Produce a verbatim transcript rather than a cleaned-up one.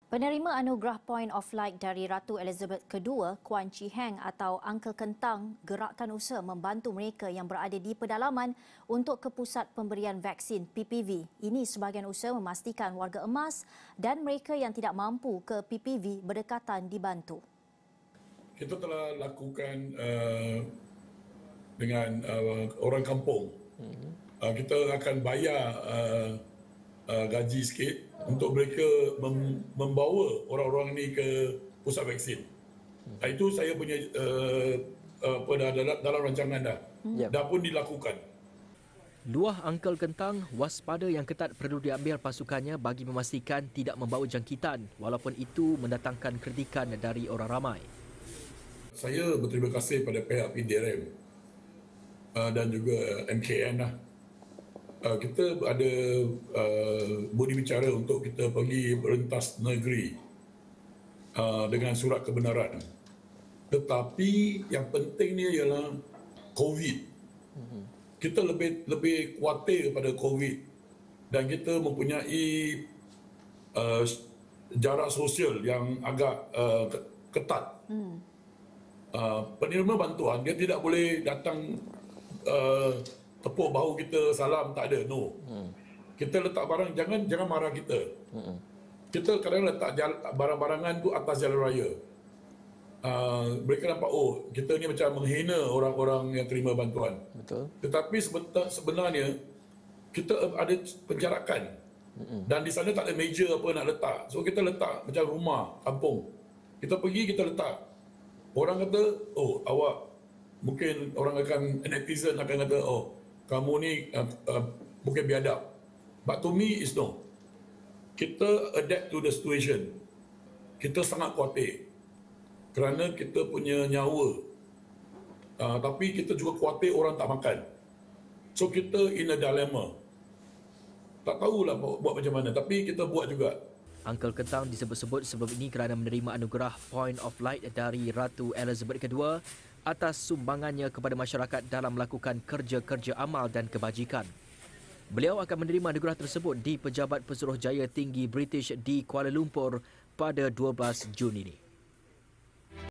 Penerima anugerah Point of Light dari Ratu Elizabeth kedua, Kuan Chi Heng atau Uncle Kentang, gerakkan usaha membantu mereka yang berada di pedalaman untuk ke pusat pemberian vaksin P P V. Ini sebahagian usaha memastikan warga emas dan mereka yang tidak mampu ke P P V berdekatan dibantu. Kita telah lakukan uh, dengan uh, orang kampung. Hmm. Uh, kita akan bayar uh, uh, gaji sikit untuk mereka mem- membawa orang-orang ini ke pusat vaksin. Hmm. Uh, itu saya punya uh, uh, dalam, dalam rancangan dah. Hmm. Dah pun dilakukan. Luah Uncle Kentang, waspada yang ketat perlu diambil pasukannya bagi memastikan tidak membawa jangkitan walaupun itu mendatangkan kritikan dari orang ramai. Saya berterima kasih pada pihak P D R M uh, dan juga M K N lah. Uh, kita ada uh, budi bicara untuk kita pergi berentas negeri uh, dengan surat kebenaran. Tetapi yang penting ni ialah COVID. Kita lebih lebih khawatir pada COVID dan kita mempunyai uh, jarak sosial yang agak uh, ketat. Hmm. Uh, penerima bantuan dia tidak boleh datang uh, tepuk bahu kita salam, tak ada, no. Hmm. Kita letak barang, jangan jangan marah kita. Hmm. Kita kadang letak barang-barangan tu atas jalan raya. Uh, mereka nampak, oh, kita ni macam menghina orang-orang yang terima bantuan. Betul. Tetapi sebenarnya kita ada penjarakan. Hmm. Dan di sana tak ada meja apa nak letak. So kita letak macam rumah kampung. Kita pergi, kita letak. Orang kata, oh, awak, mungkin orang akan, netizen akan kata, oh, kamu ni uh, uh, mungkin biadab. But to me, it's no. Kita adapt to the situation. Kita sangat khawatir. Kerana kita punya nyawa. Uh, tapi kita juga khawatir orang tak makan. So, kita in a dilemma. Tak tahulah buat, buat macam mana. Tapi kita buat juga. Uncle Kentang disebut-sebut sebelum ini kerana menerima anugerah Point of Light dari Ratu Elizabeth kedua atas sumbangannya kepada masyarakat dalam melakukan kerja-kerja amal dan kebajikan. Beliau akan menerima anugerah tersebut di Pejabat Pesuruhjaya Tinggi British di Kuala Lumpur pada dua belas Jun ini.